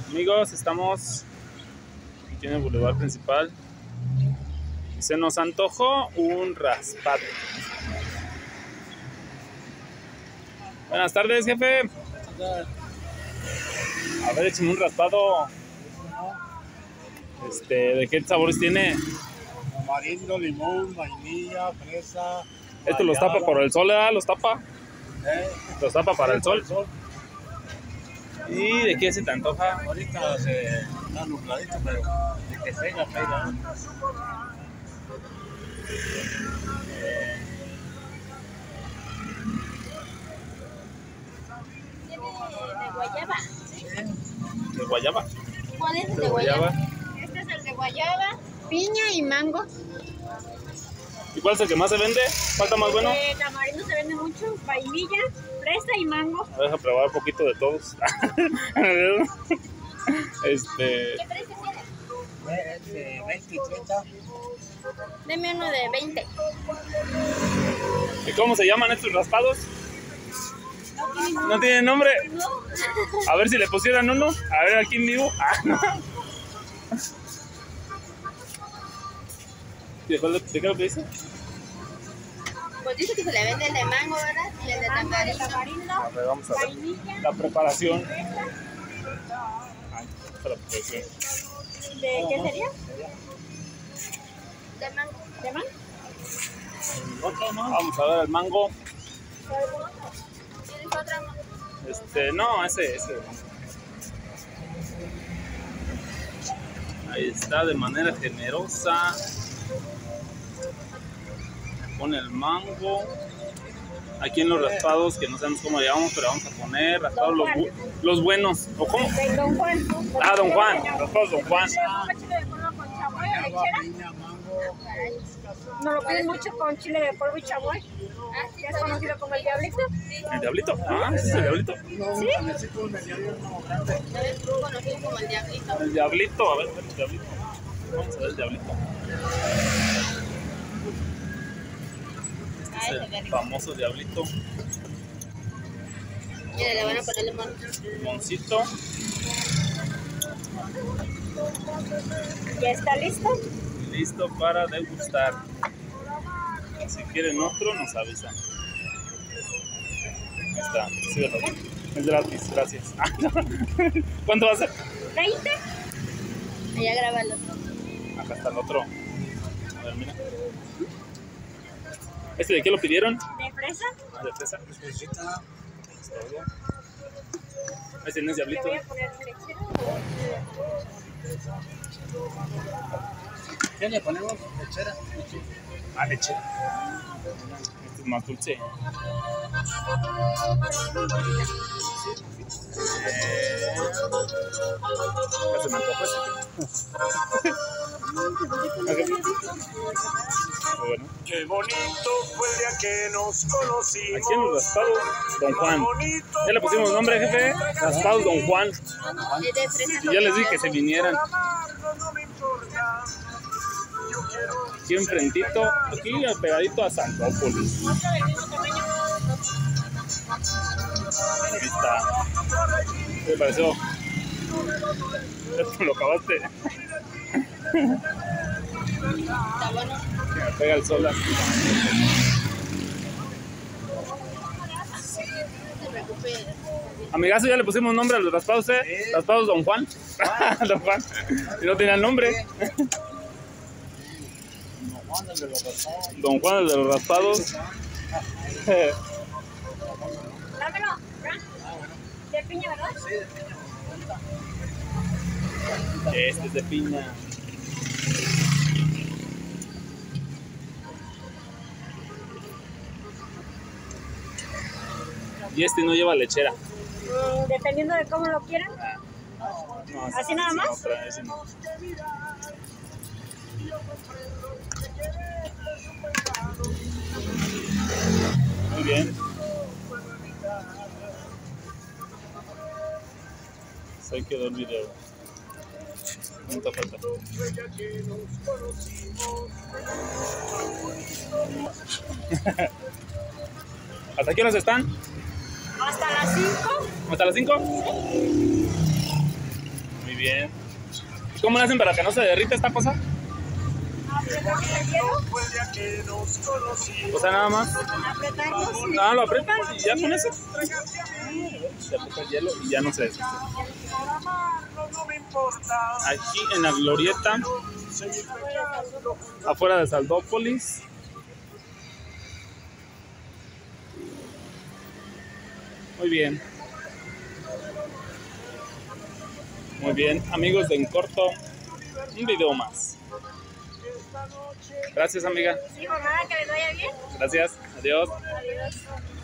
Amigos, estamos aquí en el Boulevard Principal y se nos antojó un raspado. Buenas tardes, jefe. A ver, échame un raspado. ¿De qué sabores tiene? Tamarindo, limón, vainilla, fresa. Esto los tapa por el sol, ¿verdad? ¿Los tapa? Los tapa para el sol. ¿Y de qué se te antoja? Ahorita se está nubladito, pero de que pega, pega. De guayaba, ¿sí? ¿De guayaba? ¿Cuál es el ¿De de guayaba? guayaba? Este es el de guayaba, piña y mango. ¿Y cuál es el que más se vende? ¿Cuál está más bueno? De tamarindo se vende mucho, vainilla, fresa y mango. Deja probar un poquito de todos. ¿Qué precio tiene? Es de 20 y 30. Deme uno de 20. ¿Y cómo se llaman estos raspados? No tiene ¿No tienen nombre? no. A ver si le pusieran uno. A ver aquí en vivo. No. ¿De qué es lo que dice? Pues dice que se le vende el de mango, ¿verdad? Y el de tamarindo. A ver, vamos a ver. Vainilla, La preparación. Ay, esta es la preparación. ¿de qué sería? De mango. ¿De mango? Vamos a ver el mango. ¿Tienes otra más? No, ese. Ahí está, de manera generosa. Pone el mango. Aquí en los raspados, que no sabemos cómo le llamamos, pero vamos a poner raspados los buenos. ¿O cómo? De Don Juan. Ah, Don Juan. Raspados Don Juan. Chile de polvo con chamoy, lechera. Piña, mango. Nos lo piden mucho con chile de polvo y chamoy. Que es conocido como el diablito. ¿El diablito? Ah, ese es el diablito. Sí. Necesito un mediano uno grande. Es conocido como el diablito. El diablito, a ver el diablito. Vamos a ver el diablito. Este es el famoso diablito. Mira, le van a poner limón. Limoncito. ¿Ya está listo? Listo para degustar. Si quieren otro, nos avisan. Ahí está, síguelo. Es gratis, gracias. ¿Cuánto va a ser? 20. Allá grábalo. Acá está el otro. A ver, mira. ¿De qué lo pidieron? ¿De fresa? De fresa. Fresita. Ese no es Le diablito. voy a poner lechera. ¿Qué le ponemos? Lechera. Ah, leche. Este es más dulce. Ya se me antojó ese. Bueno. Qué bonito fue el día que nos conocimos. Aquí en los raspados Don Juan. Ya le pusimos nombre, jefe. Raspados Don Juan. Es de fresa. Y ya les dije que se vinieran. Aquí enfrentito, aquí pegadito a Santópolis. Ahí está. ¿Qué te pareció? Esto lo acabaste. Está bueno. Que me pega el sol aquí. No se preocupe. Amigazo, ya le pusimos nombre a los raspados, ¿eh? Raspados Don Juan. Don Juan. Y no tenían nombre. Don Juan, el de los raspados. Dámelo. ¿De piña, verdad? Sí, de piña. Este es de piña. Y este no lleva lechera. Dependiendo de cómo lo quieran. No, ¿Así nada más? Ese no. Muy bien. Pues ahí quedó el video. ¿Cuánto falta? ¿Hasta qué horas están? Hasta las 5. ¿Hasta las 5? cómo le hacen para que no se derrita esta cosa? Apretamos el hielo. Fue el día que nos conocimos. O sea, nada más. Apretamos. Ah, lo apretan y ya con eso. Se aprieta el hielo y ya no se deshace. No me importa. Aquí en la glorieta, Seguir pecando. afuera de Saldópolis. Muy bien. Muy bien, amigos de En Corto, un video más. Gracias, amiga. Sí, por nada, que les vaya bien. Gracias. Adiós. Adiós.